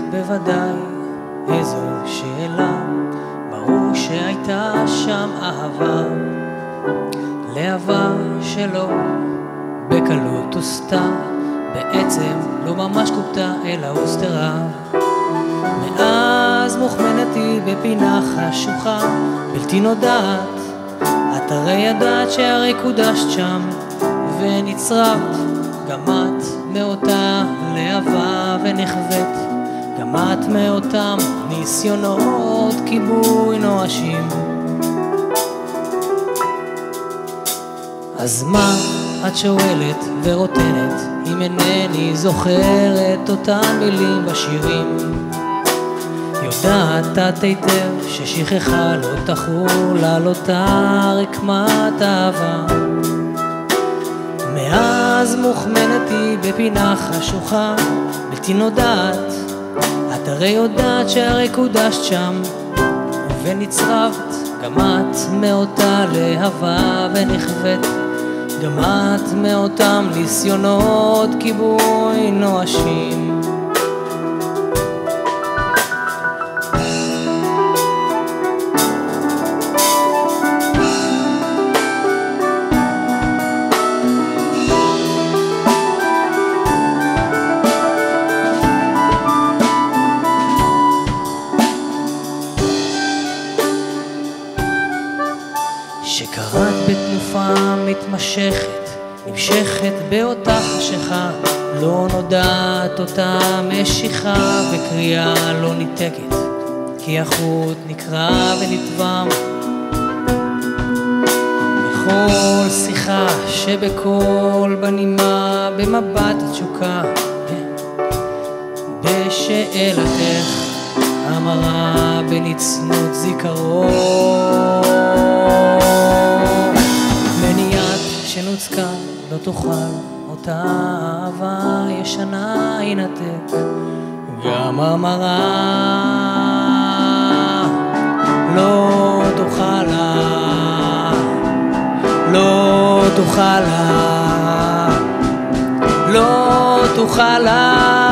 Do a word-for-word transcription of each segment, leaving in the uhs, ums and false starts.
בוודאי איזו שאלה, ברור שהייתה שם אהבה, לאהבה שלא בקלות תוסתה, בעצם לא ממש קופתה אלא הוסתרה. מאז מוכמנתי בפינה חשוכה בלתי נודעת, את הרי ידעת שהרי קודשת שם ונצרבת, גם את מאותה לאהבה ונחוות, גם את מאותם ניסיונות כיבוי נואשים. אז מה את שואלת ורוטנת אם אינני זוכרת אותן מילים בשירים? יודעת את היטב ששכחה לא תחול על אותה רקמת אהבה. מאז מוכמנתי בפינה חשוכה בלתי נודעת, את הרי יודעת שהרי קודשת שם ונצרבת, גם את מאותה להבה ונחוות, גם את מאותם ניסיונות כיבוי נואשים. שקראת בתנופה מתמשכת, נמשכת באותה חשיכה, לא נודעת אותה משיכה, וקריאה לא ניתקת, כי החוט נקרע ונתבם. בכל שיחה שבכל בנימה, במבט התשוקה, בשאלתך המרה בנצנות זיכרון, מניעת שנוצקה לא תוכל אותה אהבה ישנה ינתק, גם המרה לא תוכל לה, לא תוכל לה, לא תוכל לה,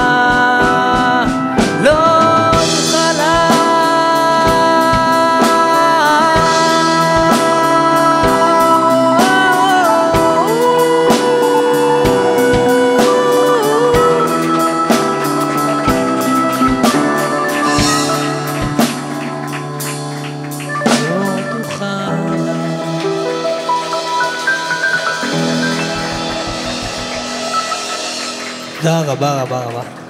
תודה רבה רבה רבה.